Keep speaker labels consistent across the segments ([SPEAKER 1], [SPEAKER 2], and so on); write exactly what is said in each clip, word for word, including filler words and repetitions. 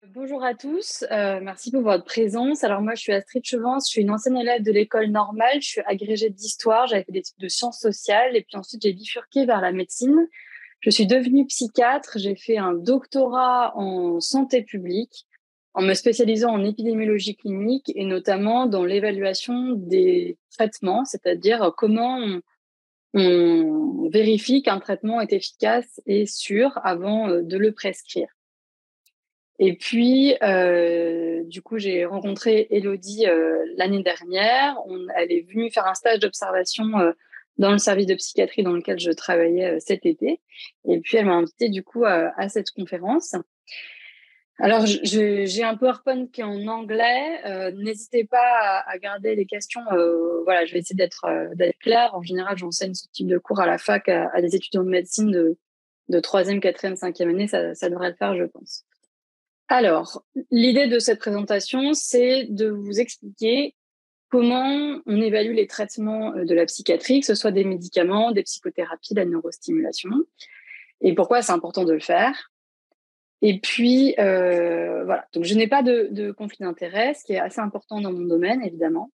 [SPEAKER 1] Bonjour à tous, euh, merci pour votre présence. Alors moi, je suis Astrid Chevance, je suis une ancienne élève de l'école normale, je suis agrégée d'histoire, j'avais fait des études de sciences sociales et puis ensuite j'ai bifurqué vers la médecine. Je suis devenue psychiatre, j'ai fait un doctorat en santé publique en me spécialisant en épidémiologie clinique et notamment dans l'évaluation des traitements, c'est-à-dire comment on, on vérifie qu'un traitement est efficace et sûr avant euh, de le prescrire. Et puis, euh, du coup, j'ai rencontré Élodie euh, l'année dernière. On, elle est venue faire un stage d'observation euh, dans le service de psychiatrie dans lequel je travaillais euh, cet été. Et puis, elle m'a invitée du coup à, à cette conférence. Alors, je, j'ai un PowerPoint qui est en anglais. Euh, n'hésitez pas à, à garder les questions. Euh, voilà, je vais essayer d'être euh, d'être claire. En général, j'enseigne ce type de cours à la fac à, à des étudiants de médecine de, de troisième, quatrième, cinquième année. Ça, ça devrait le faire, je pense. Alors, l'idée de cette présentation, c'est de vous expliquer comment on évalue les traitements de la psychiatrie, que ce soit des médicaments, des psychothérapies, de la neurostimulation, et pourquoi c'est important de le faire. Et puis, euh, voilà. Donc, je n'ai pas de, de conflit d'intérêt, ce qui est assez important dans mon domaine, évidemment.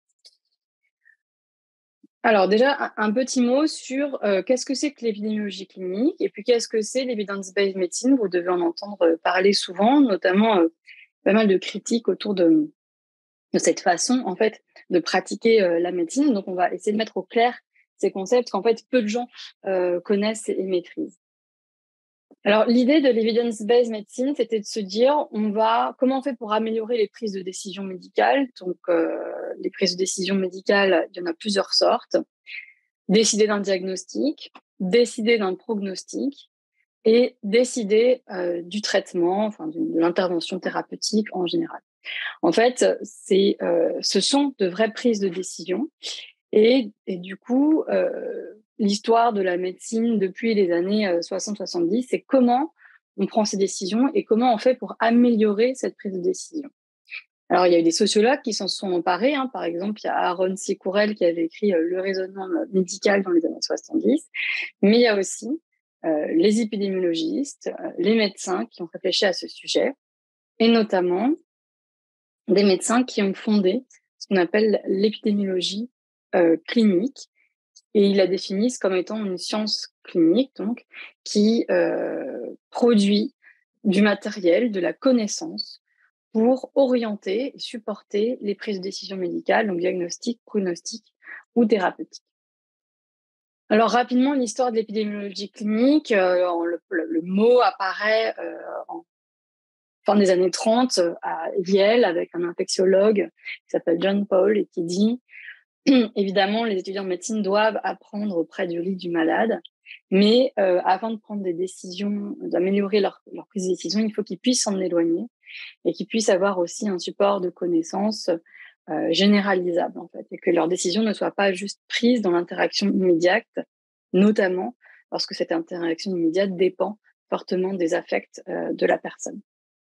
[SPEAKER 1] Alors déjà, un, un petit mot sur euh, qu'est-ce que c'est que l'épidémiologie clinique et puis qu'est-ce que c'est l'evidence-based medicine. Vous devez en entendre parler souvent, notamment euh, pas mal de critiques autour de, de cette façon, en fait, de pratiquer euh, la médecine. Donc, on va essayer de mettre au clair ces concepts qu'en fait, peu de gens euh, connaissent et maîtrisent. Alors, l'idée de l'evidence-based medicine, c'était de se dire, on va, comment on fait pour améliorer les prises de décision médicales? Donc, euh, les prises de décision médicales, il y en a plusieurs sortes. Décider d'un diagnostic, décider d'un prognostic et décider euh, du traitement, enfin, de, de l'intervention thérapeutique en général. En fait, c'est, euh, ce sont de vraies prises de décision. Et, et du coup, euh, l'histoire de la médecine depuis les années euh, soixante soixante-dix, c'est comment on prend ces décisions et comment on fait pour améliorer cette prise de décision. Alors, il y a eu des sociologues qui s'en sont emparés. Hein. Par exemple, il y a Aaron Secourel qui avait écrit euh, Le raisonnement médical dans les années soixante-dix. Mais il y a aussi euh, les épidémiologistes, euh, les médecins qui ont réfléchi à ce sujet, et notamment des médecins qui ont fondé ce qu'on appelle l'épidémiologie euh, clinique. Et il la définissent comme étant une science clinique, donc, qui euh, produit du matériel, de la connaissance pour orienter et supporter les prises de décision médicales, donc diagnostic, prognostic ou thérapeutique. Alors rapidement, l'histoire de l'épidémiologie clinique, euh, le, le, le mot apparaît euh, en fin des années trente à Yale avec un infectiologue qui s'appelle John Paul et qui dit évidemment, les étudiants de médecine doivent apprendre auprès du lit du malade, mais euh, avant de prendre des décisions, d'améliorer leur, leur prise de décision, il faut qu'ils puissent s'en éloigner et qu'ils puissent avoir aussi un support de connaissances euh, généralisable, en fait, et que leurs décisions ne soient pas juste prises dans l'interaction immédiate, notamment parce que cette interaction immédiate dépend fortement des affects euh, de la personne.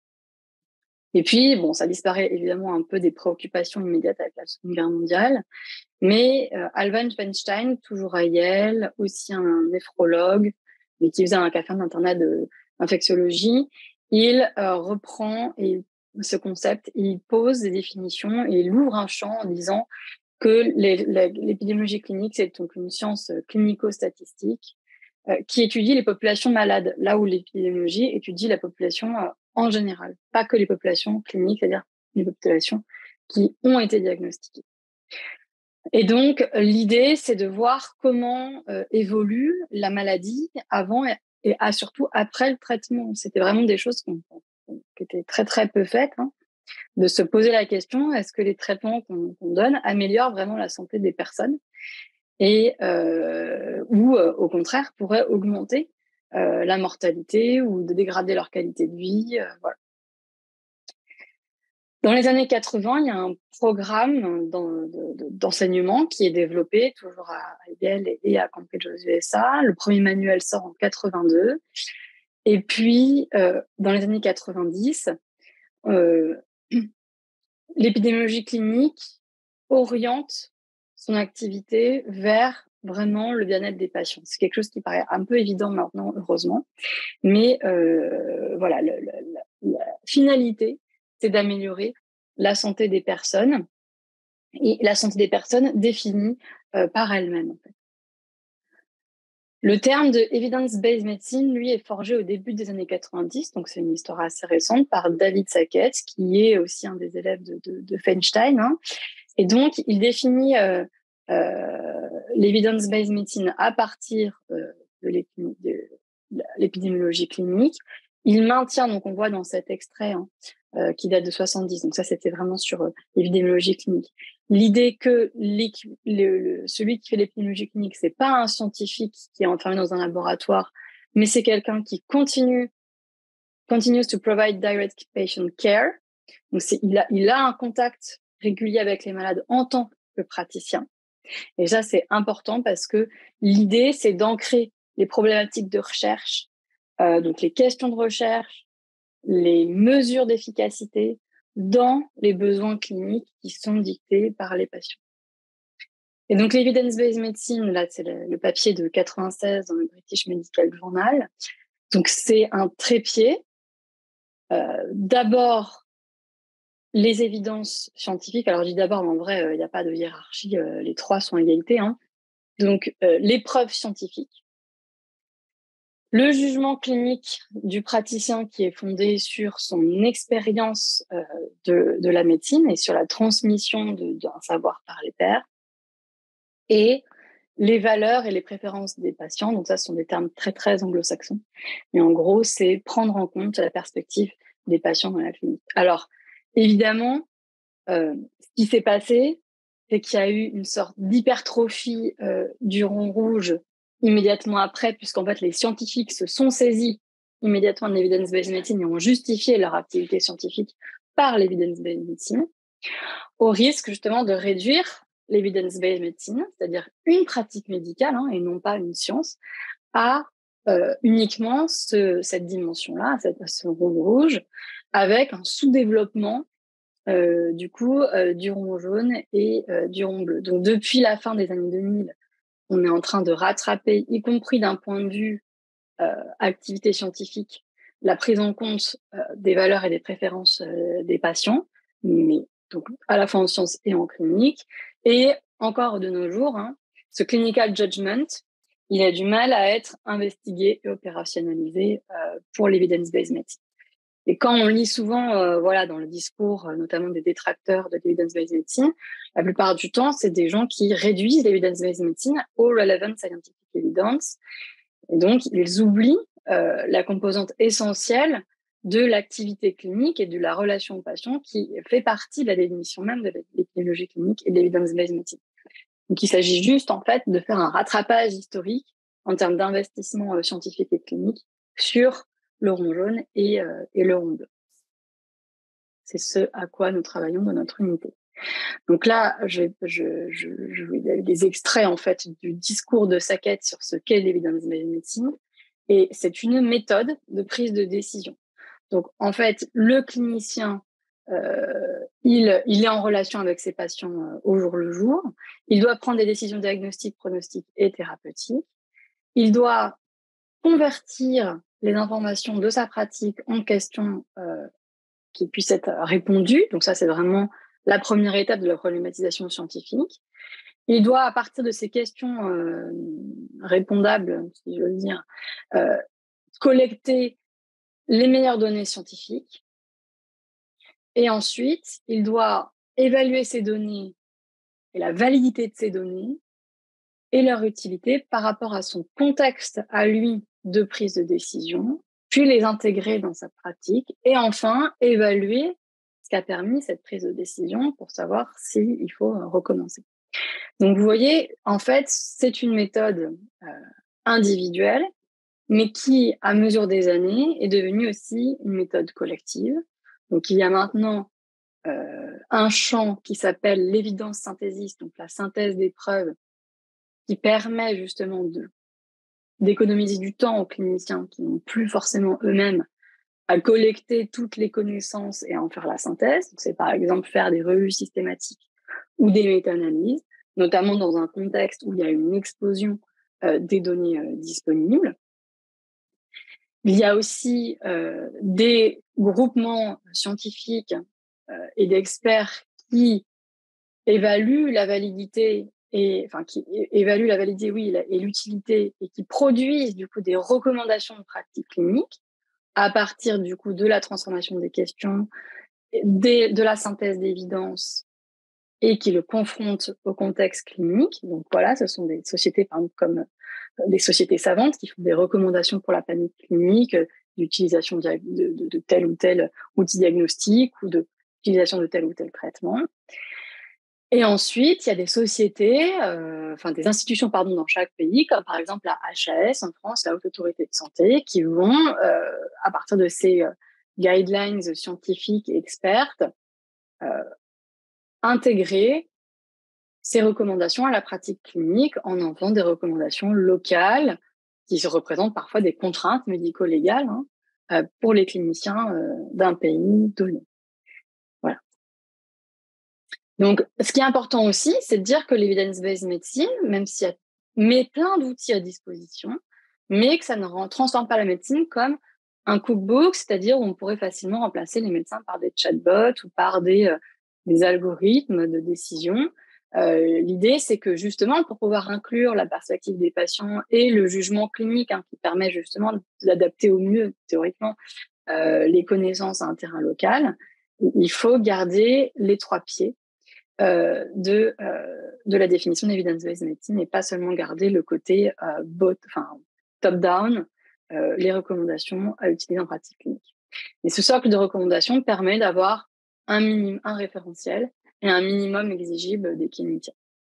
[SPEAKER 1] Et puis, bon, ça disparaît évidemment un peu des préoccupations immédiates avec la Seconde Guerre mondiale, mais euh, Alvan Feinstein, toujours à Yale, aussi un néphrologue, mais qui faisait un café d'internat d'infectiologie, il euh, reprend et, ce concept, il pose des définitions et il ouvre un champ en disant que l'épidémiologie clinique, c'est donc une science clinico-statistique euh, qui étudie les populations malades, là où l'épidémiologie étudie la population euh, en général, pas que les populations cliniques, c'est-à-dire les populations qui ont été diagnostiquées. Et donc, l'idée, c'est de voir comment euh, évolue la maladie avant et, et à, surtout après le traitement. C'était vraiment des choses qu'on, qui étaient très, très peu faites, hein, de se poser la question, est-ce que les traitements qu'on, qu'on donne améliorent vraiment la santé des personnes et euh, ou, euh, au contraire, pourraient augmenter euh, la mortalité ou de dégrader leur qualité de vie. Euh, voilà. Dans les années quatre-vingts, il y a un programme d'enseignement qui est développé toujours à Yale et à Cambridge aux U S A. Le premier manuel sort en quatre-vingt-deux. Et puis, euh, dans les années quatre-vingt-dix, euh, l'épidémiologie clinique oriente son activité vers vraiment le bien-être des patients. C'est quelque chose qui paraît un peu évident maintenant, heureusement. Mais euh, voilà, le, le, la, la finalité, c'est d'améliorer la santé des personnes et la santé des personnes définie euh, par elles-mêmes. En fait. Le terme de evidence-based medicine, lui, est forgé au début des années quatre-vingt-dix, donc c'est une histoire assez récente, par David Sackett, qui est aussi un des élèves de, de, de Feinstein. Hein. Et donc, il définit euh, euh, l'evidence-based medicine à partir euh, de, l'épi- de l'épidémiologie clinique. Il maintient, donc on voit dans cet extrait hein, euh, qui date de soixante-dix, donc ça c'était vraiment sur euh, l'épidémiologie clinique, l'idée que le, le, celui qui fait l'épidémiologie clinique, c'est pas un scientifique qui est enfermé dans un laboratoire, mais c'est quelqu'un qui continue continues to provide direct patient care. Donc c'est, il a, il a un contact régulier avec les malades en tant que praticien. Et ça, c'est important parce que l'idée, c'est d'ancrer les problématiques de recherche, euh, donc les questions de recherche, les mesures d'efficacité dans les besoins cliniques qui sont dictés par les patients. Et donc, l'evidence-based medicine, là, c'est le, le papier de quatre-vingt-seize dans le British Medical Journal. Donc, c'est un trépied. Euh, d'abord, les évidences scientifiques. Alors, je dis d'abord, mais en vrai, il euh, n'y a pas de hiérarchie. Euh, les trois sont à égalité. Hein. Donc, euh, les preuves scientifiques. Le jugement clinique du praticien qui est fondé sur son expérience euh, de, de la médecine et sur la transmission d'un savoir par les pairs. Et les valeurs et les préférences des patients. Donc ça, ce sont des termes très, très anglo-saxons. Mais en gros, c'est prendre en compte la perspective des patients dans la clinique. Alors, évidemment, euh, ce qui s'est passé, c'est qu'il y a eu une sorte d'hypertrophie euh, du rond rouge immédiatement après, puisqu'en fait, les scientifiques se sont saisis immédiatement de l'evidence-based medicine et ont justifié leur activité scientifique par l'evidence-based medicine, au risque justement de réduire l'evidence-based medicine, c'est-à-dire une pratique médicale hein, et non pas une science, à euh, uniquement ce, cette dimension-là, cette, ce rond rouge, avec un sous-développement euh, du coup euh, du rond jaune et euh, du rond bleu. Donc depuis la fin des années deux mille, on est en train de rattraper, y compris d'un point de vue euh, activité scientifique, la prise en compte euh, des valeurs et des préférences euh, des patients, mais donc à la fois en sciences et en clinique. Et encore de nos jours, hein, ce clinical judgment, il a du mal à être investigué et opérationnalisé euh, pour l'evidence-based medicine. Et quand on lit souvent, euh, voilà, dans le discours, euh, notamment des détracteurs de l'evidence-based medicine, la plupart du temps, c'est des gens qui réduisent l'evidence-based medicine au relevant scientific evidence. Et donc, ils oublient euh, la composante essentielle de l'activité clinique et de la relation au patient qui fait partie de la définition même de l'épidémiologie clinique et de l'evidence-based medicine. Donc, il s'agit juste, en fait, de faire un rattrapage historique en termes d'investissement euh, scientifique et clinique sur le rond jaune et, euh, et le rond bleu. C'est ce à quoi nous travaillons dans notre unité. Donc là, je, je, je, je il y a eu des extraits en fait du discours de Sackett sur ce qu'est l'evidence-based medicine, et c'est une méthode de prise de décision. Donc en fait, le clinicien, euh, il, il est en relation avec ses patients euh, au jour le jour. Il doit prendre des décisions diagnostiques, pronostiques et thérapeutiques. Il doit convertir les informations de sa pratique en questions euh, qui puissent être répondues. Donc ça, c'est vraiment la première étape de la problématisation scientifique. Il doit, à partir de ces questions euh, répondables, si je veux dire, euh, collecter les meilleures données scientifiques. Et ensuite, il doit évaluer ces données et la validité de ces données et leur utilité par rapport à son contexte à lui de prise de décision, puis les intégrer dans sa pratique et enfin évaluer ce qui a permis cette prise de décision pour savoir s'il faut recommencer. Donc vous voyez, en fait, c'est une méthode euh, individuelle, mais qui, à mesure des années, est devenue aussi une méthode collective. Donc il y a maintenant euh, un champ qui s'appelle l'évidence synthésiste, donc la synthèse des preuves, qui permet justement de, d'économiser du temps aux cliniciens qui n'ont plus forcément eux-mêmes à collecter toutes les connaissances et à en faire la synthèse. Donc, c'est par exemple faire des revues systématiques ou des méta-analyses, notamment dans un contexte où il y a une explosion euh, des données euh, disponibles. Il y a aussi euh, des groupements scientifiques euh, et d'experts qui évaluent la validité et enfin qui évaluent la validité, oui, et l'utilité et qui produisent du coup des recommandations de pratiques cliniques à partir du coup de la transformation des questions, des, de la synthèse d'évidence et qui le confrontent au contexte clinique. Donc voilà, ce sont des sociétés par exemple, comme des sociétés savantes qui font des recommandations pour la panique clinique, d'utilisation de, de, de tel ou tel outil diagnostique ou de l'utilisation de tel ou tel traitement. Et ensuite, il y a des sociétés, euh, enfin des institutions pardon, dans chaque pays, comme par exemple la H A S en France, la Haute Autorité de Santé, qui vont, euh, à partir de ces euh, guidelines scientifiques et expertes, euh, intégrer ces recommandations à la pratique clinique en en faisant des recommandations locales qui se représentent parfois des contraintes médico-légales hein, euh, pour les cliniciens euh, d'un pays donné. Voilà. Donc, ce qui est important aussi, c'est de dire que l'evidence-based medicine, même s'il y a met plein d'outils à disposition, mais que ça ne rend, transforme pas la médecine comme un cookbook, c'est-à-dire où on pourrait facilement remplacer les médecins par des chatbots ou par des, euh, des algorithmes de décision. Euh, l'idée, c'est que justement, pour pouvoir inclure la perspective des patients et le jugement clinique hein, qui permet justement d'adapter au mieux, théoriquement, euh, les connaissances à un terrain local, il faut garder les trois pieds euh, de, euh, de la définition d'evidence-based medicine et pas seulement garder le côté euh, bot, enfin, top-down, euh, les recommandations à utiliser en pratique clinique. Et ce socle de recommandations permet d'avoir un minimum, un référentiel et un minimum exigible des cliniciens.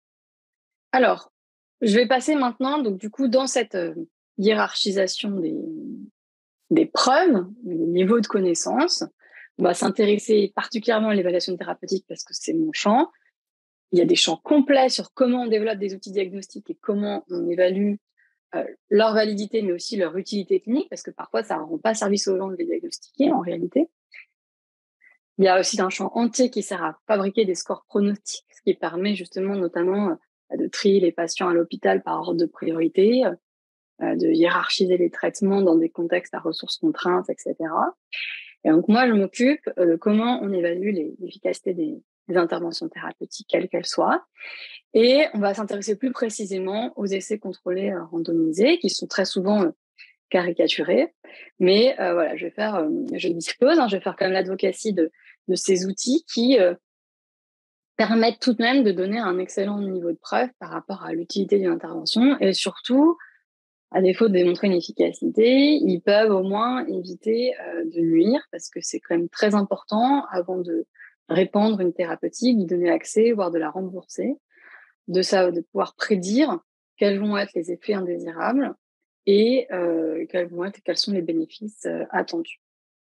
[SPEAKER 1] Alors, je vais passer maintenant, donc du coup, dans cette euh, hiérarchisation des, des preuves, des niveaux de connaissances, on va s'intéresser particulièrement à l'évaluation thérapeutique parce que c'est mon champ. Il y a des champs complets sur comment on développe des outils diagnostiques et comment on évalue euh, leur validité, mais aussi leur utilité clinique, parce que parfois, ça ne rend pas service aux gens de les diagnostiquer en réalité. Il y a aussi un champ entier qui sert à fabriquer des scores pronostiques, ce qui permet justement notamment euh, de trier les patients à l'hôpital par ordre de priorité, euh, de hiérarchiser les traitements dans des contextes à ressources contraintes, et cetera. Et donc moi, je m'occupe de comment on évalue l'efficacité des, des interventions thérapeutiques, quelles qu'elles soient. Et on va s'intéresser plus précisément aux essais contrôlés euh, randomisés, qui sont très souvent euh, caricaturés. Mais euh, voilà, je vais faire, euh, je dispose, hein, je vais faire quand même l'advocacy de, de ces outils qui euh, permettent tout de même de donner un excellent niveau de preuve par rapport à l'utilité d'une intervention et surtout, à défaut de démontrer une efficacité, ils peuvent au moins éviter euh, de nuire parce que c'est quand même très important avant de répandre une thérapeutique, d'y donner accès, voire de la rembourser, de ça, de pouvoir prédire quels vont être les effets indésirables et euh, quels vont être, quels sont les bénéfices euh, attendus.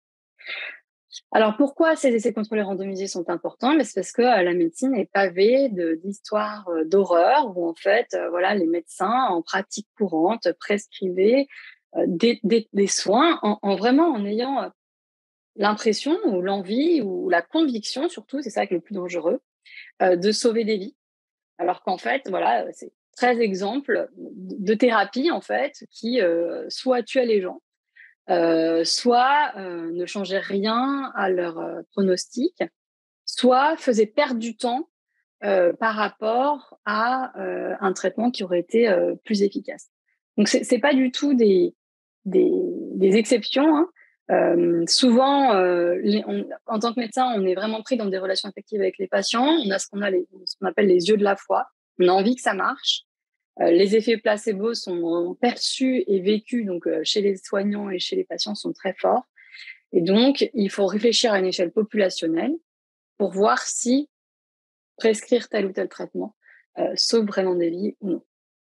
[SPEAKER 1] Alors, pourquoi ces essais contrôlés randomisés sont importants? C'est parce que euh, la médecine est pavée d'histoires euh, d'horreur où, en fait, euh, voilà, les médecins, en pratique courante, prescrivaient euh, des, des, des soins en, en vraiment en ayant euh, l'impression ou l'envie ou la conviction, surtout, c'est ça qui est le plus dangereux, euh, de sauver des vies. Alors qu'en fait, voilà, c'est treize exemples de thérapie, en fait, qui euh, soit tuaient les gens, euh, soit euh, ne changeaient rien à leur euh, pronostic, soit faisaient perdre du temps euh, par rapport à euh, un traitement qui aurait été euh, plus efficace. Donc, c'est, c'est pas du tout des, des, des exceptions. Hein. Euh, souvent, euh, les, on, en tant que médecin, on est vraiment pris dans des relations affectives avec les patients. On a ce qu'on a les, ce qu'on appelle les yeux de la foi. On a envie que ça marche. Euh, les effets placebo sont perçus et vécus donc euh, chez les soignants et chez les patients sont très forts. Et donc, il faut réfléchir à une échelle populationnelle pour voir si prescrire tel ou tel traitement euh, sauve vraiment des vies ou non.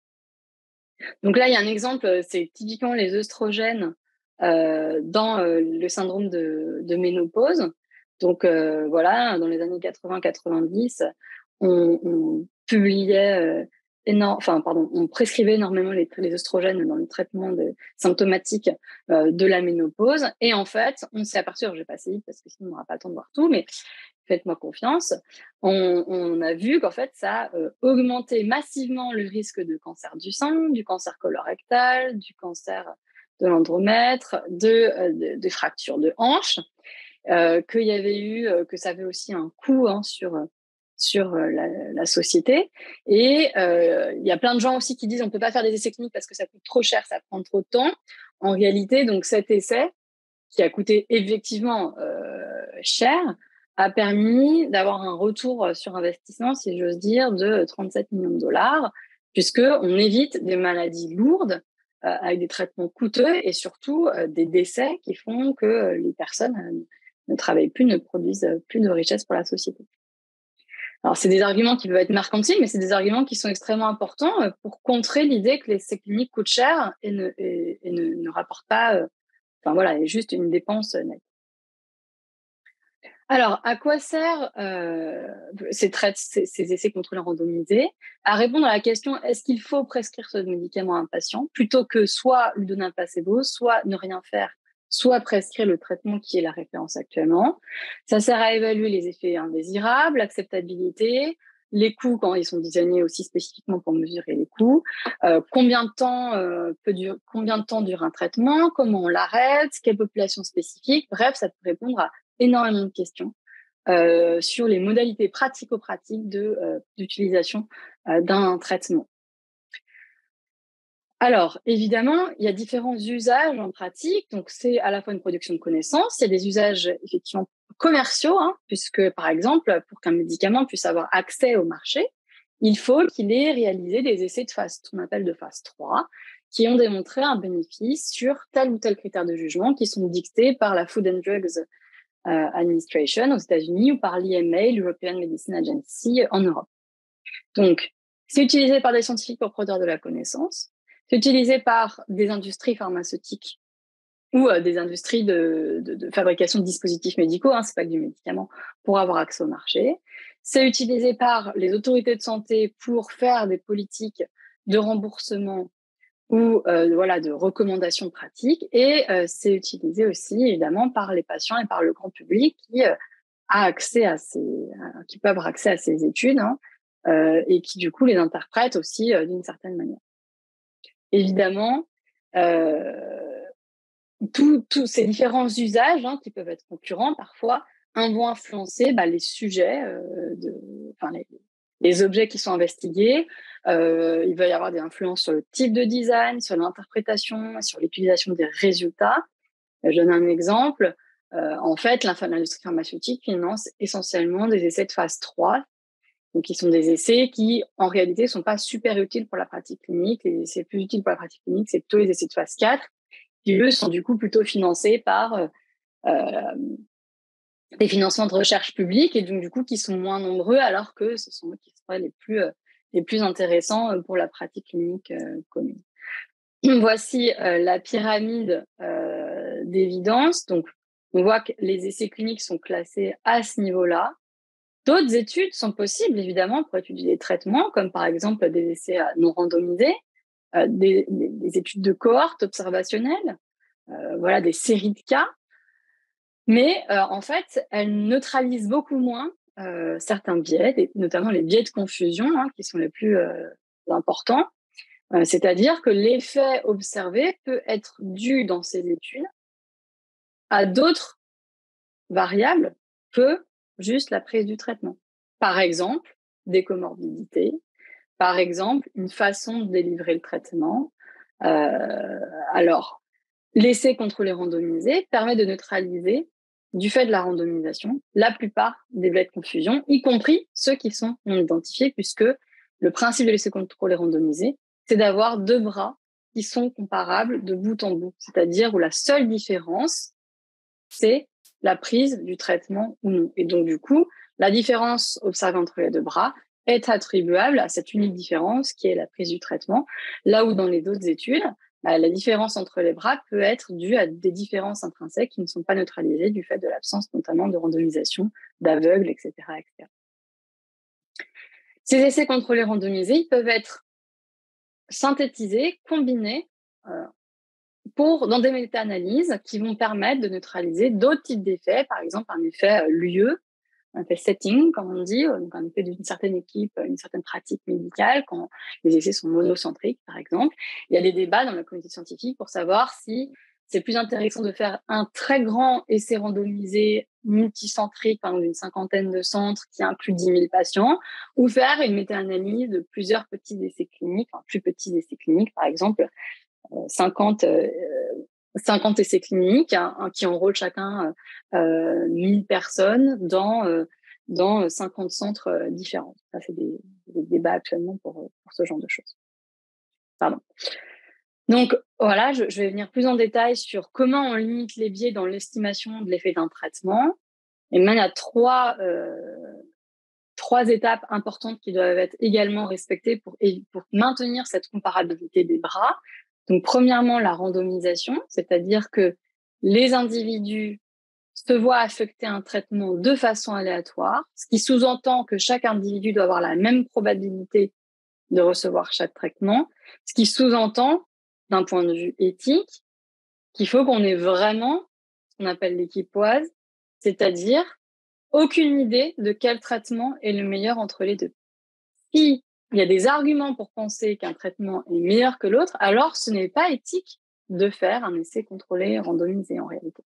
[SPEAKER 1] Donc là, il y a un exemple, c'est typiquement les œstrogènes euh, dans euh, le syndrome de, de ménopause. Donc euh, voilà, dans les années quatre-vingts quatre-vingt-dix, on, on publiait euh, énorme, enfin pardon, on prescrivait énormément les, les œstrogènes dans le traitement de, symptomatique euh, de la ménopause. Et en fait, on s'est aperçu, alors je vais passer vite parce que sinon on n'aura pas le temps de voir tout, mais faites-moi confiance, on, on a vu qu'en fait, ça a euh, augmenté massivement le risque de cancer du sein, du cancer colorectal, du cancer de l'endomètre, de, euh, de, de fractures de hanche, euh, qu'il y avait eu, euh, que ça avait aussi un coût hein, sur sur la, la société. Et euh, il y a plein de gens aussi qui disent on ne peut pas faire des essais cliniques parce que ça coûte trop cher, ça prend trop de temps. En réalité, donc cet essai, qui a coûté effectivement euh, cher, a permis d'avoir un retour sur investissement, si j'ose dire, de trente-sept millions de dollars, puisqu'on évite des maladies lourdes euh, avec des traitements coûteux et surtout euh, des décès qui font que les personnes euh, ne travaillent plus, ne produisent plus de richesse pour la société. Alors, c'est des arguments qui peuvent être mercantiles, mais c'est des arguments qui sont extrêmement importants pour contrer l'idée que les essais cliniques coûtent cher et ne, et, et ne, ne rapportent pas, euh, enfin voilà, est juste une dépense nette. Alors, à quoi servent euh, ces, ces, ces essais contrôlés randomisés? À répondre à la question, est-ce qu'il faut prescrire ce médicament à un patient plutôt que soit lui donner un placebo, soit ne rien faire, soit prescrire le traitement qui est la référence actuellement. Ça sert à évaluer les effets indésirables, l'acceptabilité, les coûts quand ils sont designés aussi spécifiquement pour mesurer les coûts, euh, combien de temps euh, peut durer, combien de temps dure un traitement, comment on l'arrête, quelle population spécifique. Bref, ça peut répondre à énormément de questions euh, sur les modalités pratico-pratiques de, euh, d'utilisation euh, d'un traitement. Alors, évidemment, il y a différents usages en pratique. Donc, c'est à la fois une production de connaissances. Il y a des usages effectivement commerciaux, hein, puisque, par exemple, pour qu'un médicament puisse avoir accès au marché, il faut qu'il ait réalisé des essais de phase, qu'on appelle de phase trois, qui ont démontré un bénéfice sur tel ou tel critère de jugement qui sont dictés par la Food and Drugs euh, Administration aux États-Unis ou par l'E M A, l'European Medicine Agency, en Europe. Donc, c'est utilisé par des scientifiques pour produire de la connaissance. C'est utilisé par des industries pharmaceutiques ou euh, des industries de, de, de fabrication de dispositifs médicaux, hein, c'est pas que du médicament, pour avoir accès au marché. C'est utilisé par les autorités de santé pour faire des politiques de remboursement ou euh, voilà, de recommandations pratiques. Et euh, c'est utilisé aussi, évidemment, par les patients et par le grand public qui euh, a accès à ces, à, qui peuvent avoir accès à ces études hein, euh, et qui, du coup, les interprètent aussi euh, d'une certaine manière. Évidemment, euh, tous ces différents usages hein, qui peuvent être concurrents parfois hein, vont influencer bah, les sujets, euh, de, enfin, les, les objets qui sont investigués. Euh, il va y avoir des influences sur le type de design, sur l'interprétation, sur l'utilisation des résultats. Je donne un exemple. Euh, en fait, l'industrie pharmaceutique finance essentiellement des essais de phase trois, donc qui sont des essais qui, en réalité, ne sont pas super utiles pour la pratique clinique. Les essais plus utiles pour la pratique clinique, c'est plutôt les essais de phase quatre, qui, eux, sont du coup plutôt financés par euh, des financements de recherche publique et donc, du coup, qui sont moins nombreux, alors que ce sont eux qui seraient les plus, euh, les plus intéressants pour la pratique clinique euh, commune. Voici euh, la pyramide euh, d'évidence. Donc, on voit que les essais cliniques sont classés à ce niveau-là. D'autres études sont possibles, évidemment, pour étudier les traitements, comme par exemple des essais non randomisés, euh, des, des, des études de cohorte observationnelles, euh, voilà, des séries de cas. Mais euh, en fait, elles neutralisent beaucoup moins euh, certains biais, notamment les biais de confusion, hein, qui sont les plus euh, importants. Euh, c'est-à-dire que l'effet observé peut être dû dans ces études à d'autres variables que juste la prise du traitement. Par exemple, des comorbidités, par exemple, une façon de délivrer le traitement. Euh, alors, l'essai contrôlé randomisé permet de neutraliser, du fait de la randomisation, la plupart des biais de confusion, y compris ceux qui sont non identifiés, puisque le principe de l'essai contrôlé randomisé, c'est d'avoir deux bras qui sont comparables de bout en bout, c'est-à-dire où la seule différence, c'est la prise du traitement ou non. Et donc, du coup, la différence observée entre les deux bras est attribuable à cette unique différence qui est la prise du traitement, là où dans les autres études, bah, la différence entre les bras peut être due à des différences intrinsèques qui ne sont pas neutralisées du fait de l'absence notamment de randomisation, d'aveugles, et cetera, et cetera. Ces essais contrôlés randomisés, ils peuvent être synthétisés, combinés euh, pour, dans des méta-analyses qui vont permettre de neutraliser d'autres types d'effets, par exemple un effet euh, lieu, un effet setting, comme on dit, donc un effet d'une certaine équipe, une certaine pratique médicale, quand les essais sont monocentriques, par exemple. Il y a des débats dans la communauté scientifique pour savoir si c'est plus intéressant de faire un très grand essai randomisé multicentrique, par exemple d'une cinquantaine de centres qui inclut dix mille patients, ou faire une méta-analyse de plusieurs petits essais cliniques, enfin plus petits essais cliniques, par exemple cinquante, euh, cinquante essais cliniques hein, qui enrôlent chacun euh, mille personnes dans, euh, dans cinquante centres euh, différents. Ça, c'est des, des débats actuellement pour, pour ce genre de choses. Pardon. Donc, voilà, je, je vais venir plus en détail sur comment on limite les biais dans l'estimation de l'effet d'un traitement. Et maintenant, il y a trois, euh, trois étapes importantes qui doivent être également respectées pour, pour maintenir cette comparabilité des bras. Donc, premièrement, la randomisation, c'est-à-dire que les individus se voient affecter un traitement de façon aléatoire, ce qui sous-entend que chaque individu doit avoir la même probabilité de recevoir chaque traitement, ce qui sous-entend, d'un point de vue éthique, qu'il faut qu'on ait vraiment ce qu'on appelle l'équipoise, c'est-à-dire aucune idée de quel traitement est le meilleur entre les deux. Si il y a des arguments pour penser qu'un traitement est meilleur que l'autre, alors ce n'est pas éthique de faire un essai contrôlé, randomisé en réalité.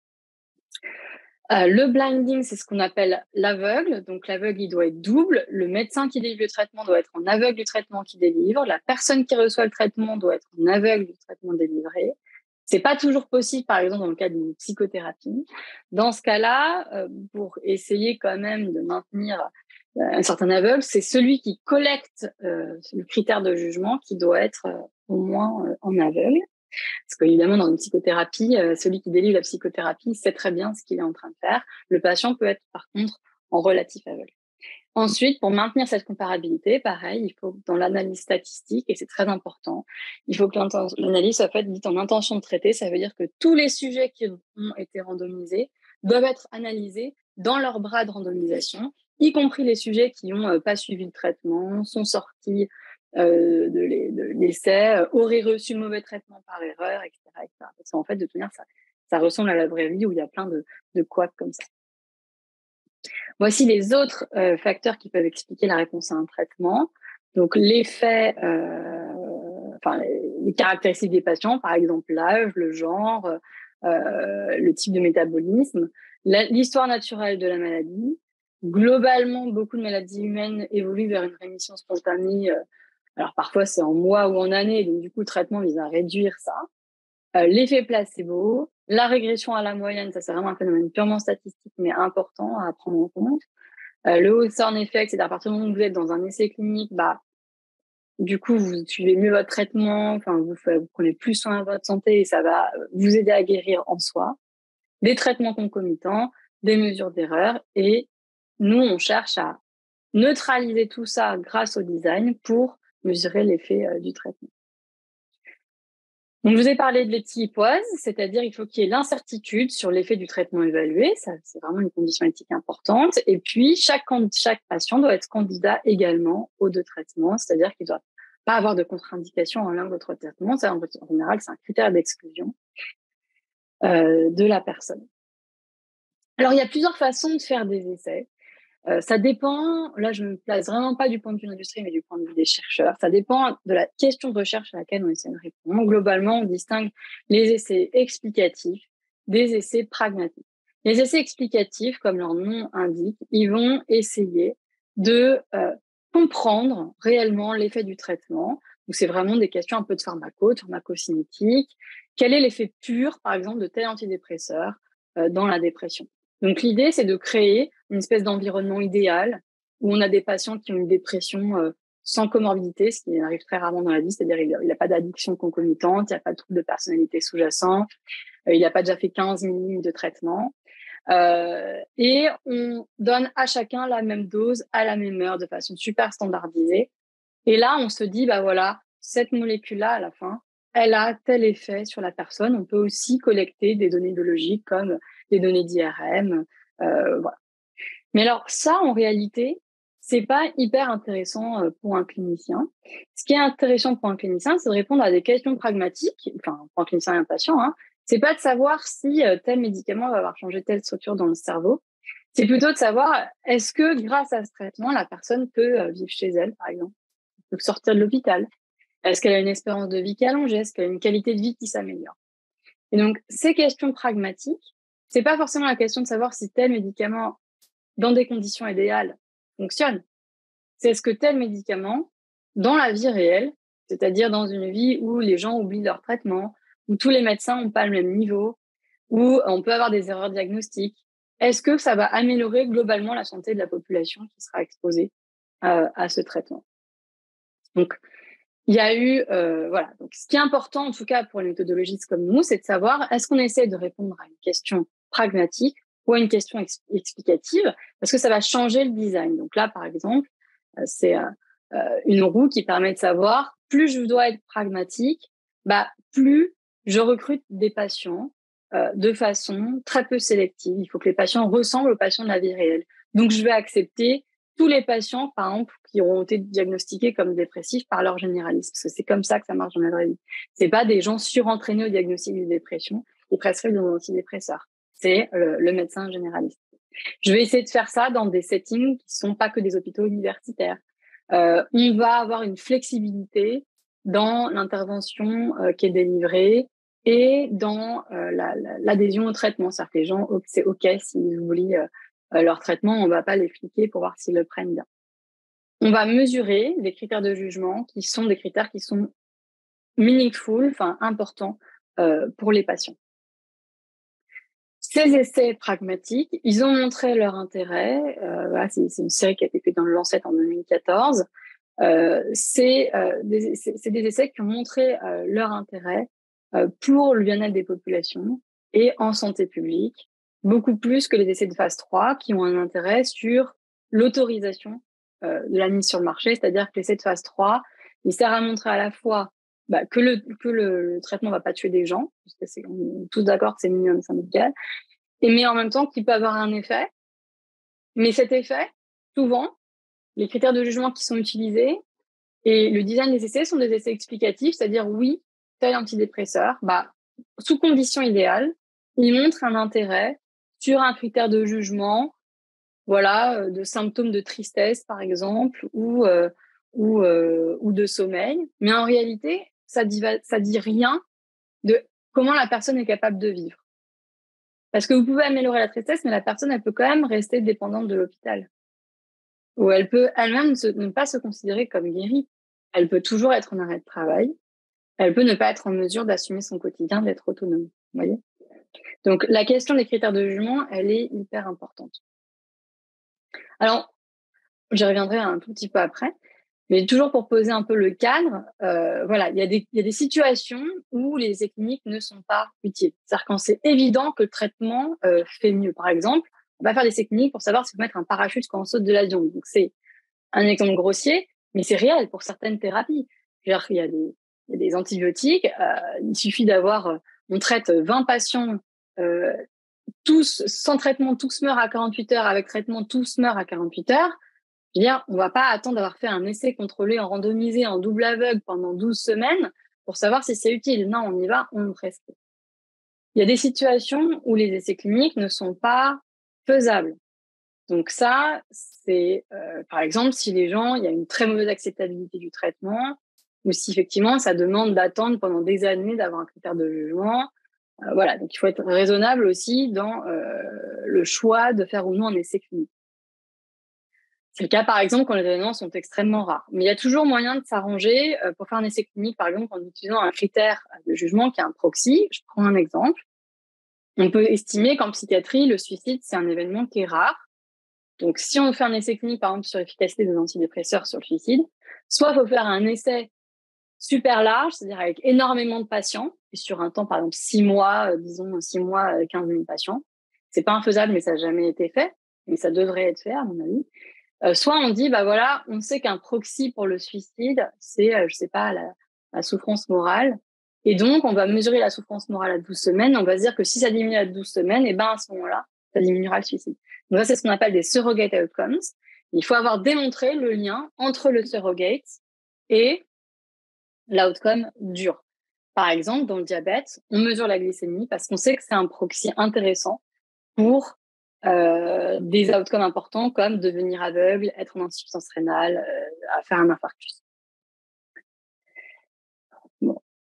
[SPEAKER 1] Euh, le blinding, c'est ce qu'on appelle l'aveugle. Donc l'aveugle, il doit être double. Le médecin qui délivre le traitement doit être en aveugle du traitement qu'il délivre. La personne qui reçoit le traitement doit être en aveugle du traitement délivré. C'est pas toujours possible, par exemple, dans le cas d'une psychothérapie. Dans ce cas-là, euh, pour essayer quand même de maintenir euh, un certain aveugle, c'est celui qui collecte euh, le critère de jugement qui doit être euh, au moins euh, en aveugle. Parce qu'évidemment, dans une psychothérapie, euh, celui qui délivre la psychothérapie sait très bien ce qu'il est en train de faire. Le patient peut être, par contre, en relatif aveugle. Ensuite, pour maintenir cette comparabilité, pareil, il faut dans l'analyse statistique, et c'est très important, il faut que l'analyse soit faite dite en intention de traiter. Ça veut dire que tous les sujets qui ont été randomisés doivent être analysés dans leur bras de randomisation, y compris les sujets qui n'ont euh, pas suivi le traitement, sont sortis euh, de l'essai, euh, auraient reçu mauvais traitement par erreur, et cetera, et cetera. Parce qu'en fait, de tenir ça, ça ressemble à la vraie vie où il y a plein de, de couacs comme ça. Voici les autres euh, facteurs qui peuvent expliquer la réponse à un traitement. Donc, l'effet, euh, enfin, les, les caractéristiques des patients, par exemple l'âge, le genre, euh, le type de métabolisme, l'histoire naturelle de la maladie. Globalement, beaucoup de maladies humaines évoluent vers une rémission spontanée. Euh, alors, parfois, c'est en mois ou en années. Donc, du coup, le traitement vise à réduire ça. Euh, l'effet placebo, la régression à la moyenne, ça c'est vraiment un phénomène purement statistique mais important à prendre en compte. Euh, le Hawthorne effect, c'est à partir du moment où vous êtes dans un essai clinique, bah du coup vous suivez mieux votre traitement, enfin vous, vous prenez plus soin de votre santé et ça va vous aider à guérir en soi. Des traitements concomitants, des mesures d'erreur et nous on cherche à neutraliser tout ça grâce au design pour mesurer l'effet euh, du traitement. Donc, je vous ai parlé de l'équipoise, c'est-à-dire il faut qu'il y ait l'incertitude sur l'effet du traitement évalué. Ça, c'est vraiment une condition éthique importante. Et puis, chaque, chaque patient doit être candidat également aux deux traitements, c'est-à-dire qu'il ne doit pas avoir de contre-indication en l'un ou l'autre traitement. Ça, en général, c'est un critère d'exclusion euh, de la personne. Alors, il y a plusieurs façons de faire des essais. Euh, ça dépend, là je ne me place vraiment pas du point de vue de l'industrie, mais du point de vue des chercheurs. Ça dépend de la question de recherche à laquelle on essaie de répondre. Globalement, on distingue les essais explicatifs des essais pragmatiques. Les essais explicatifs, comme leur nom indique, ils vont essayer de euh, comprendre réellement l'effet du traitement. Donc c'est vraiment des questions un peu de pharmaco, de pharmacocinétique. Quel est l'effet pur, par exemple, de tel antidépresseur euh, dans la dépression? Donc, l'idée, c'est de créer une espèce d'environnement idéal où on a des patients qui ont une dépression euh, sans comorbidité, ce qui arrive très rarement dans la vie, c'est-à-dire il n'a pas d'addiction concomitante, il n'y a pas de trouble de personnalité sous-jacent, euh, il n'a pas déjà fait quinze mille lignes de traitement. Euh, et on donne à chacun la même dose à la même heure de façon super standardisée. Et là, on se dit, bah voilà, cette molécule-là, à la fin, elle a tel effet sur la personne. On peut aussi collecter des données biologiques comme des données d'I R M. Euh, voilà. Mais alors ça, en réalité, c'est pas hyper intéressant pour un clinicien. Ce qui est intéressant pour un clinicien, c'est de répondre à des questions pragmatiques. Enfin, pour un clinicien et un patient, hein. C'est pas de savoir si tel médicament va avoir changé telle structure dans le cerveau. C'est plutôt de savoir, est-ce que grâce à ce traitement, la personne peut euh, vivre chez elle, par exemple, peut sortir de l'hôpital? Est-ce qu'elle a une espérance de vie qui est allongée? Est-ce qu'elle a une qualité de vie qui s'améliore? Et donc, ces questions pragmatiques, c'est pas forcément la question de savoir si tel médicament, dans des conditions idéales, fonctionne. C'est est-ce que tel médicament, dans la vie réelle, c'est-à-dire dans une vie où les gens oublient leur traitement, où tous les médecins n'ont pas le même niveau, où on peut avoir des erreurs diagnostiques, est-ce que ça va améliorer globalement la santé de la population qui sera exposée euh, à ce traitement? Donc, il y a eu, euh, voilà. Donc, ce qui est important, en tout cas pour les méthodologistes comme nous, c'est de savoir est-ce qu'on essaie de répondre à une question pragmatique ou à une question ex- explicative, parce que ça va changer le design. Donc là, par exemple, euh, c'est euh, euh, une roue qui permet de savoir plus je dois être pragmatique, bah plus je recrute des patients euh, de façon très peu sélective. Il faut que les patients ressemblent aux patients de la vie réelle. Donc, je vais accepter tous les patients, par exemple, qui auront été diagnostiqués comme dépressifs par leur généraliste, parce que c'est comme ça que ça marche dans la vraie vie. C'est pas des gens surentraînés au diagnostic de dépression qui prescrivent des antidépresseurs. C'est le, le médecin généraliste. Je vais essayer de faire ça dans des settings qui sont pas que des hôpitaux universitaires. Euh, on va avoir une flexibilité dans l'intervention euh, qui est délivrée et dans euh, la, la, l'adhésion au traitement. C'est-à-dire que les gens, c'est OK s'ils oublient euh, leur traitement, on ne va pas les fliquer pour voir s'ils le prennent bien. On va mesurer des critères de jugement qui sont des critères qui sont meaningful, enfin importants euh, pour les patients. Ces essais pragmatiques, ils ont montré leur intérêt. Euh, voilà, c'est, c'est une série qui a été faite dans le Lancet en deux mille quatorze. Euh, c'est, euh, des, c'est, c'est des essais qui ont montré euh, leur intérêt euh, pour le bien-être des populations et en santé publique, beaucoup plus que les essais de phase trois qui ont un intérêt sur l'autorisation euh, de la mise sur le marché, c'est-à-dire que l'essai de phase trois, il sert à montrer à la fois bah, que, le, que le, le traitement ne va pas tuer des gens, parce que c'est, on est tous d'accord que c'est minimum syndical, et mais en même temps qu'il peut avoir un effet. Mais cet effet, souvent, les critères de jugement qui sont utilisés et le design des essais sont des essais explicatifs, c'est-à-dire oui, tel antidépresseur, bah, sous conditions idéales, il montre un intérêt sur un critère de jugement, voilà, de symptômes de tristesse par exemple, ou euh, ou euh, ou de sommeil. Mais en réalité, ça dit ça dit rien de comment la personne est capable de vivre. Parce que vous pouvez améliorer la tristesse, mais la personne, elle peut quand même rester dépendante de l'hôpital. Ou elle peut elle-même se, ne pas se considérer comme guérie. Elle peut toujours être en arrêt de travail. Elle peut ne pas être en mesure d'assumer son quotidien, d'être autonome. Vous voyez? Donc, la question des critères de jugement, elle est hyper importante. Alors, j'y reviendrai un tout petit peu après. Mais toujours pour poser un peu le cadre, euh, voilà, il y a des, il y a des situations où les essais cliniques ne sont pas utiles. C'est-à-dire quand c'est évident que le traitement euh, fait mieux. Par exemple, on va faire des essais cliniques pour savoir si faut mettre un parachute quand on saute de l'avion. Donc c'est un exemple grossier, mais c'est réel pour certaines thérapies. C'est-à-dire qu'il y a des, il y a des antibiotiques. Euh, il suffit d'avoir, euh, on traite vingt patients, euh, tous sans traitement, tous meurent à quarante-huit heures. Avec traitement, tous meurent à quarante-huit heures. Je veux dire, on va pas attendre d'avoir fait un essai contrôlé en randomisé, en double aveugle pendant douze semaines pour savoir si c'est utile. Non, on y va, on le prescrit. Il y a des situations où les essais cliniques ne sont pas faisables. Donc ça, c'est euh, par exemple si les gens, il y a une très mauvaise acceptabilité du traitement, ou si effectivement ça demande d'attendre pendant des années d'avoir un critère de jugement. Euh, voilà, donc il faut être raisonnable aussi dans euh, le choix de faire ou non un essai clinique. C'est le cas, par exemple, quand les événements sont extrêmement rares. Mais il y a toujours moyen de s'arranger euh, pour faire un essai clinique, par exemple, en utilisant un critère de jugement qui est un proxy. Je prends un exemple. On peut estimer qu'en psychiatrie, le suicide, c'est un événement qui est rare. Donc, si on fait un essai clinique, par exemple, sur l'efficacité des antidépresseurs sur le suicide, soit il faut faire un essai super large, c'est-à-dire avec énormément de patients, et sur un temps, par exemple, six mois, euh, disons six mois, euh, quinze mille patients. C'est pas infaisable, mais ça n'a jamais été fait. Mais ça devrait être fait, à mon avis. Euh, soit on dit, bah voilà, on sait qu'un proxy pour le suicide, c'est, euh, je sais pas, la, la souffrance morale. Et donc, on va mesurer la souffrance morale à douze semaines. On va se dire que si ça diminue à douze semaines, et ben à ce moment-là, ça diminuera le suicide. Donc ça, c'est ce qu'on appelle des surrogate outcomes. Il faut avoir démontré le lien entre le surrogate et l'outcome dur. Par exemple, dans le diabète, on mesure la glycémie parce qu'on sait que c'est un proxy intéressant pour euh, des outcomes importants comme devenir aveugle, être en insuffisance rénale, euh, à faire un infarctus. Bon.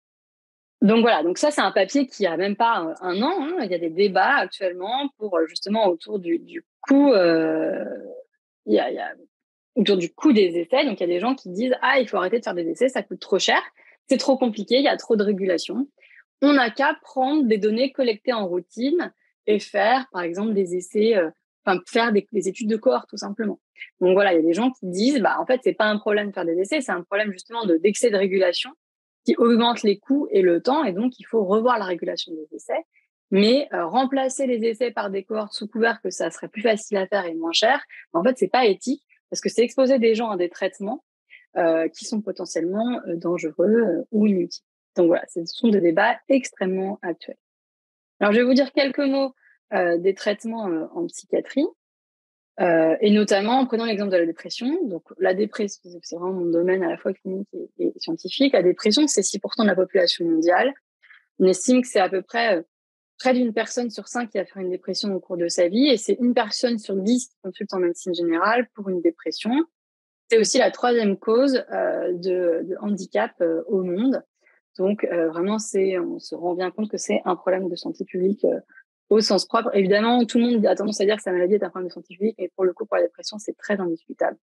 [SPEAKER 1] Donc voilà, donc ça c'est un papier qui a même pas un, un an, hein. Il y a des débats actuellement pour justement autour du, du coût, euh, il y a, il y a autour du coût des essais. Donc il y a des gens qui disent ah il faut arrêter de faire des essais, ça coûte trop cher, c'est trop compliqué, il y a trop de régulation. On n'a qu'à prendre des données collectées en routine et faire par exemple des essais, euh, enfin faire des, des études de cohorte tout simplement. Donc voilà, il y a des gens qui disent bah en fait c'est pas un problème de faire des essais, c'est un problème justement de d'excès de régulation qui augmente les coûts et le temps, et donc il faut revoir la régulation des essais. Mais euh, remplacer les essais par des cohortes sous couvert que ça serait plus facile à faire et moins cher, en fait c'est pas éthique parce que c'est exposer des gens à des traitements euh, qui sont potentiellement euh, dangereux euh, ou inutiles. Donc voilà, ce sont des débats extrêmement actuels. Alors je vais vous dire quelques mots euh, des traitements euh, en psychiatrie. Euh, et notamment en prenant l'exemple de la dépression. Donc, la dépression, c'est vraiment mon domaine à la fois clinique et, et scientifique. La dépression, c'est six pour cent de la population mondiale. On estime que c'est à peu près euh, près d'une personne sur cinq qui va faire une dépression au cours de sa vie, et c'est une personne sur dix qui consulte en médecine générale pour une dépression. C'est aussi la troisième cause euh, de, de handicap euh, au monde. Donc, euh, vraiment, c'est, on se rend bien compte que c'est un problème de santé publique euh, au sens propre. Évidemment, tout le monde a tendance à dire que sa maladie est un problème de santé publique, et pour le coup, pour la dépression, c'est très indiscutable.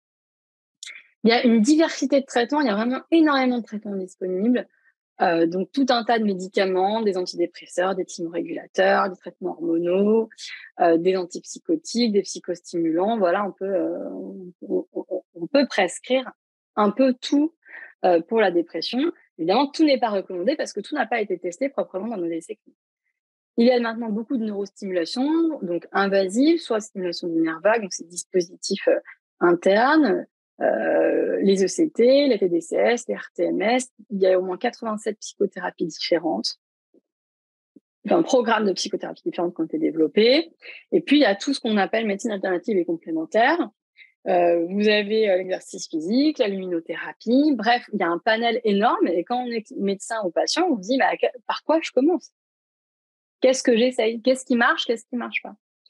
[SPEAKER 1] Il y a une diversité de traitements, il y a vraiment énormément de traitements disponibles. Euh, donc, tout un tas de médicaments, des antidépresseurs, des thymorégulateurs, des traitements hormonaux, euh, des antipsychotiques, des psychostimulants. Voilà, on peut, euh, on, on, on peut prescrire un peu tout euh, pour la dépression. Évidemment, tout n'est pas recommandé parce que tout n'a pas été testé proprement dans nos essais cliniques. Il y a maintenant beaucoup de neurostimulation, donc invasive, soit stimulation du nerf vague, donc ces dispositifs euh, internes, euh, les E C T, les T D C S, les R T M S. Il y a au moins quatre-vingt-sept psychothérapies différentes, enfin, programmes de psychothérapie différentes qui ont été développés. Et puis, il y a tout ce qu'on appelle médecine alternative et complémentaire. Euh, vous avez euh, l'exercice physique, la luminothérapie. Bref, il y a un panel énorme. Et quand on est médecin ou patient, on se dit, bah, par quoi je commence? Qu'est-ce que j'essaye? Qu'est-ce qui marche? Qu'est-ce qui marche pas?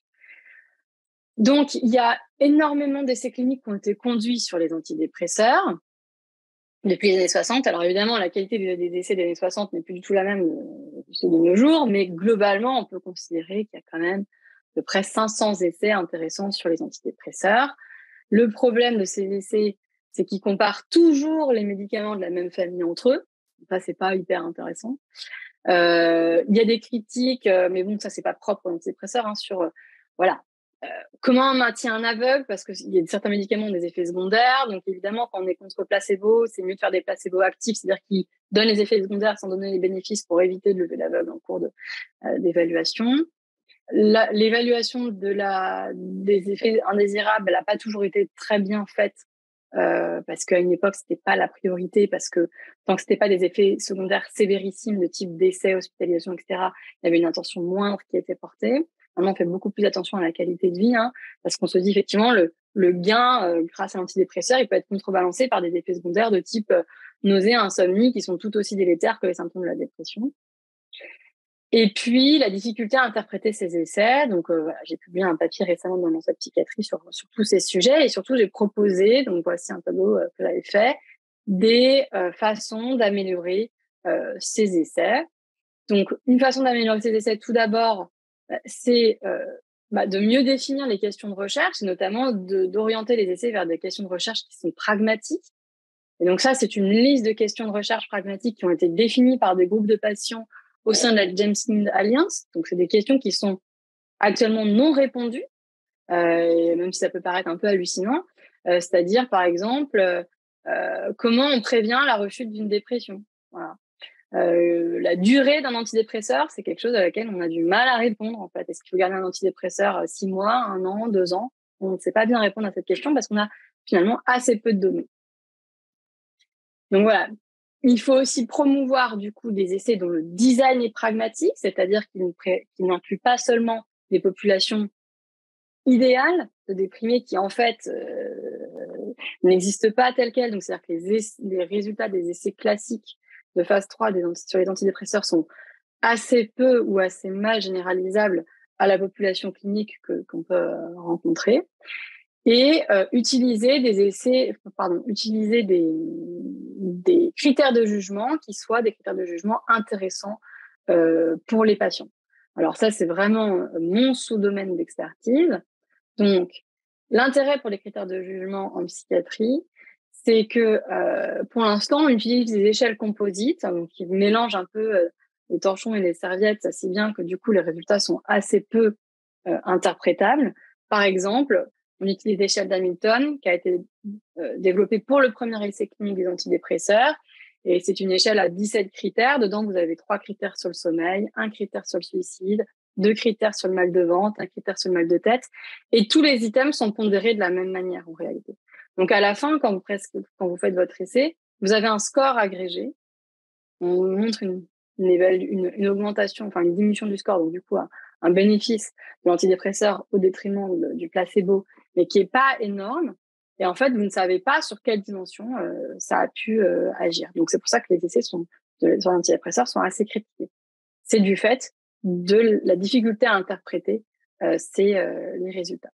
[SPEAKER 1] Donc, il y a énormément d'essais cliniques qui ont été conduits sur les antidépresseurs depuis les années soixante. Alors évidemment, la qualité des, des essais des années soixante n'est plus du tout la même de, de nos jours, mais globalement, on peut considérer qu'il y a quand même à peu près cinq cents essais intéressants sur les antidépresseurs. Le problème de ces essais, c'est qu'ils comparent toujours les médicaments de la même famille entre eux. Ça, c'est pas hyper intéressant. Euh, il y a des critiques, euh, mais bon, ça, c'est pas propre aux antidépresseurs, hein, sur, euh, voilà, euh, comment on maintient un aveugle, parce qu'il y a certains médicaments ont des effets secondaires. Donc, évidemment, quand on est contre placebo, c'est mieux de faire des placebos actifs, c'est-à-dire qui donnent les effets secondaires sans donner les bénéfices pour éviter de lever l'aveugle en cours de, euh, d'évaluation. La, l'évaluation de la, des effets indésirables, elle n'a pas toujours été très bien faite. Euh, parce qu'à une époque, c'était pas la priorité, parce que tant que c'était pas des effets secondaires sévérissimes de type décès, hospitalisation, et cetera, il y avait une attention moindre qui était portée. Maintenant, on fait beaucoup plus attention à la qualité de vie, hein, parce qu'on se dit effectivement le, le gain euh, grâce à l'antidépresseur, il peut être contrebalancé par des effets secondaires de type euh, nausée, insomnie, qui sont tout aussi délétères que les symptômes de la dépression. Et puis, la difficulté à interpréter ces essais. Donc, euh, voilà, j'ai publié un papier récemment dans Lancet Psychiatrie sur, sur tous ces sujets. Et surtout, j'ai proposé, donc voici un tableau euh, que j'avais fait, des euh, façons d'améliorer euh, ces essais. Donc, une façon d'améliorer ces essais, tout d'abord, euh, c'est euh, bah, de mieux définir les questions de recherche, et notamment de, d'orienter les essais vers des questions de recherche qui sont pragmatiques. Et donc ça, c'est une liste de questions de recherche pragmatiques qui ont été définies par des groupes de patients au sein de la James Lind Alliance. Donc, c'est des questions qui sont actuellement non répondues, euh, même si ça peut paraître un peu hallucinant. Euh, c'est-à-dire, par exemple, euh, comment on prévient la rechute d'une dépression. Voilà. Euh, la durée d'un antidépresseur, c'est quelque chose à laquelle on a du mal à répondre, en fait. Est-ce qu'il faut garder un antidépresseur six mois, un an, deux ans? On ne sait pas bien répondre à cette question parce qu'on a finalement assez peu de données. Donc voilà, il faut aussi promouvoir du coup des essais dont le design est pragmatique, c'est-à-dire qu'il n'inclut pas seulement des populations idéales de déprimés qui en fait euh, n'existent pas telles quelles. Donc c'est-à-dire que les, essais, les résultats des essais classiques de phase trois des, sur les antidépresseurs sont assez peu ou assez mal généralisables à la population clinique que, qu'on peut euh, rencontrer et euh, utiliser des essais, pardon, utiliser des, des critères de jugement qui soient des critères de jugement intéressants euh, pour les patients. Alors ça, c'est vraiment mon sous-domaine d'expertise. Donc, l'intérêt pour les critères de jugement en psychiatrie, c'est que euh, pour l'instant, on utilise des échelles composites, donc qui mélangent un peu euh, les torchons et les serviettes, si bien que du coup, les résultats sont assez peu euh, interprétables. Par exemple, on utilise l'échelle d'Hamilton, qui a été euh, développée pour le premier essai clinique des antidépresseurs. Et c'est une échelle à dix-sept critères. Dedans, vous avez trois critères sur le sommeil, un critère sur le suicide, deux critères sur le mal de ventre, un critère sur le mal de tête. Et tous les items sont pondérés de la même manière en réalité. Donc à la fin, quand vous, presque, quand vous faites votre essai, vous avez un score agrégé. On montre une, une, une, une augmentation, enfin une diminution du score, donc du coup un, un bénéfice de l'antidépresseur au détriment de, du placebo, mais qui est pas énorme. Et en fait, vous ne savez pas sur quelle dimension euh, ça a pu euh, agir. Donc c'est pour ça que les essais sont, de, sur l'antidépresseur sont assez critiqués. C'est du fait de la difficulté à interpréter euh, ces, euh, les résultats.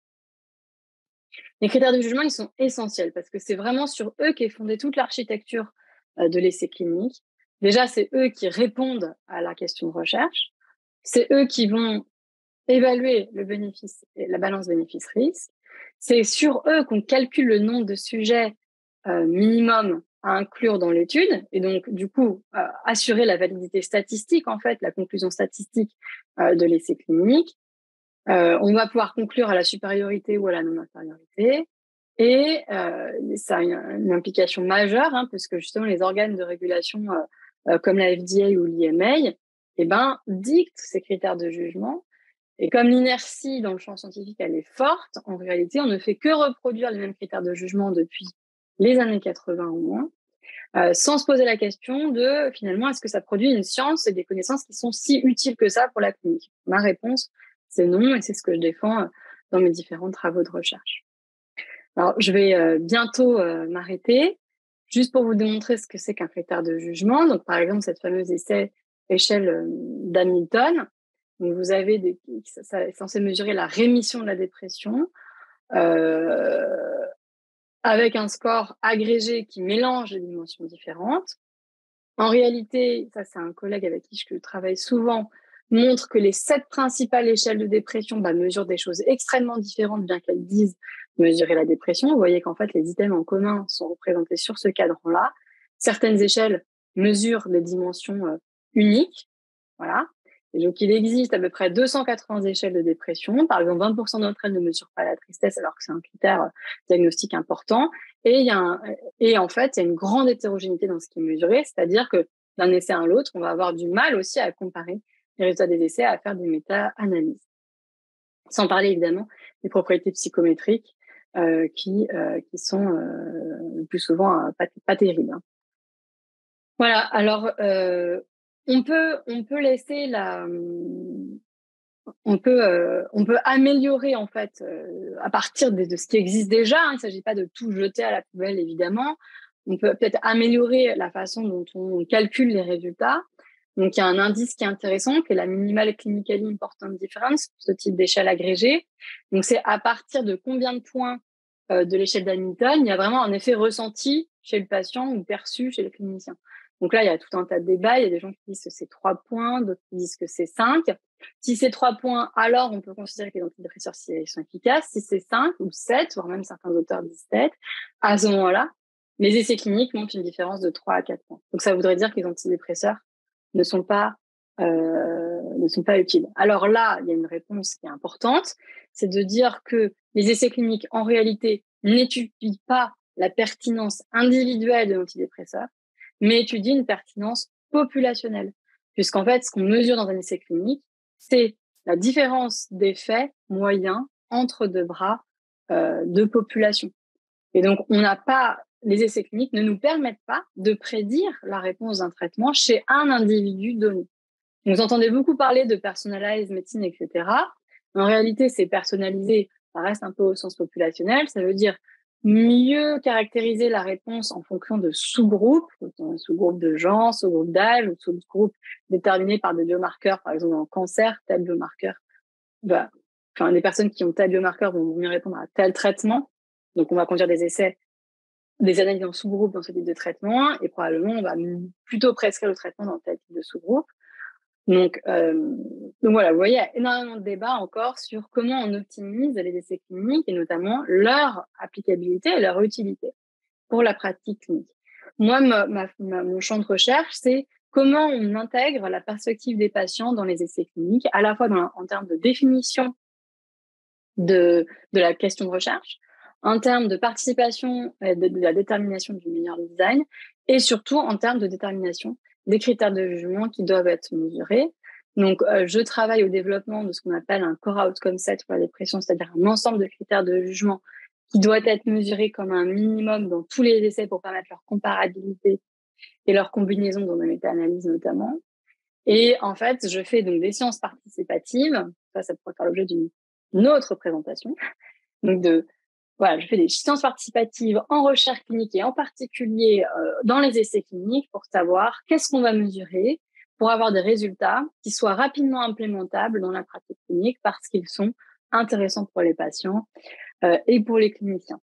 [SPEAKER 1] Les critères de jugement, ils sont essentiels parce que c'est vraiment sur eux qu'est fondée toute l'architecture euh, de l'essai clinique. Déjà, c'est eux qui répondent à la question de recherche. C'est eux qui vont évaluer le bénéfice et la balance bénéfice-risque. C'est sur eux qu'on calcule le nombre de sujets euh, minimum à inclure dans l'étude et donc, du coup, euh, assurer la validité statistique, en fait, la conclusion statistique euh, de l'essai clinique. Euh, on va pouvoir conclure à la supériorité ou à la non-infériorité. Et euh, ça a une, une implication majeure, hein, puisque justement les organes de régulation euh, euh, comme la F D A ou l'E M A eh ben, dictent ces critères de jugement. Et comme l'inertie dans le champ scientifique, elle est forte, en réalité, on ne fait que reproduire les mêmes critères de jugement depuis les années quatre-vingts au moins, euh, sans se poser la question de, finalement, est-ce que ça produit une science et des connaissances qui sont si utiles que ça pour la clinique? Ma réponse, c'est non, et c'est ce que je défends dans mes différents travaux de recherche. Alors, je vais euh, bientôt euh, m'arrêter, juste pour vous démontrer ce que c'est qu'un critère de jugement. Donc, par exemple, cette fameuse essai échelle euh, d'Hamilton. Donc, vous avez des, ça, ça est censé mesurer la rémission de la dépression euh, avec un score agrégé qui mélange les dimensions différentes. En réalité, ça c'est un collègue avec qui je travaille souvent, montre que les sept principales échelles de dépression bah, mesurent des choses extrêmement différentes, bien qu'elles disent mesurer la dépression. Vous voyez qu'en fait, les items en commun sont représentés sur ce cadran-là. Certaines échelles mesurent des dimensions euh, uniques. Voilà. Et donc, il existe à peu près deux cent quatre-vingts échelles de dépression. Par exemple, vingt pour cent d'entre elles ne mesurent pas la tristesse, alors que c'est un critère euh, diagnostique important. Et, il y a un, et en fait, il y a une grande hétérogénéité dans ce qui est mesuré, c'est-à-dire que d'un essai à l'autre, on va avoir du mal aussi à comparer les résultats des essais, à faire des méta-analyses. Sans parler évidemment des propriétés psychométriques euh, qui, euh, qui sont euh, le plus souvent euh, pas, pas terribles. Hein. Voilà, alors euh, on peut, on peut laisser la... On peut, euh, on peut améliorer en fait euh, à partir de, de ce qui existe déjà. Hein. Il ne s'agit pas de tout jeter à la poubelle, évidemment. On peut peut-être améliorer la façon dont on calcule les résultats. Donc, il y a un indice qui est intéressant, qui est la Minimal Clinically Important Difference, ce type d'échelle agrégée. Donc, c'est à partir de combien de points euh, de l'échelle d'Hamilton, il y a vraiment un effet ressenti chez le patient ou perçu chez le clinicien. Donc là, il y a tout un tas de débats. Il y a des gens qui disent que c'est trois points, d'autres qui disent que c'est cinq. Si c'est trois points, alors on peut considérer que les antidépresseurs sont efficaces. Si c'est cinq ou sept, voire même certains auteurs disent sept, à ce moment-là, les essais cliniques montrent une différence de trois à quatre points. Donc ça voudrait dire que les antidépresseurs ne sont pas euh, ne sont pas utiles. Alors là, il y a une réponse qui est importante, c'est de dire que les essais cliniques, en réalité, n'étudient pas la pertinence individuelle de l'antidépresseur, mais étudient une pertinence populationnelle. Puisqu'en fait, ce qu'on mesure dans un essai clinique, c'est la différence d'effet moyen entre deux bras euh, de population. Et donc, on n'a pas, les essais cliniques ne nous permettent pas de prédire la réponse d'un traitement chez un individu donné. Vous entendez beaucoup parler de personalized médecine, et cetera. En réalité, c'est personnalisé, ça reste un peu au sens populationnel. Ça veut dire mieux caractériser la réponse en fonction de sous-groupes, sous-groupes de genre, sous-groupes d'âge ou sous-groupes déterminés par des biomarqueurs, par exemple en cancer, tel biomarqueur bah, enfin, les personnes qui ont tel biomarqueur vont mieux répondre à tel traitement. Donc, on va conduire des essais, des analyses en sous-groupe dans ce type de traitement, et probablement, on va plutôt prescrire le traitement dans tel type de sous-groupe. Donc, euh, donc voilà, vous voyez, il y a énormément de débats encore sur comment on optimise les essais cliniques et notamment leur applicabilité et leur utilité pour la pratique clinique. Moi, ma, ma, ma, mon champ de recherche, c'est comment on intègre la perspective des patients dans les essais cliniques, à la fois dans, en termes de définition de, de la question de recherche, en termes de participation et de, de la détermination du meilleur design, et surtout en termes de détermination des critères de jugement qui doivent être mesurés. Donc, euh, je travaille au développement de ce qu'on appelle un core outcome set pour la dépression, c'est-à-dire un ensemble de critères de jugement qui doit être mesuré comme un minimum dans tous les essais pour permettre leur comparabilité et leur combinaison dans nos méta-analyses notamment. Et en fait, je fais donc des sciences participatives. Ça, ça pourrait faire l'objet d'une autre présentation. Donc, de, voilà, je fais des sciences participatives en recherche clinique et en particulier euh, dans les essais cliniques pour savoir qu'est-ce qu'on va mesurer pour avoir des résultats qui soient rapidement implémentables dans la pratique clinique parce qu'ils sont intéressants pour les patients euh, et pour les cliniciens.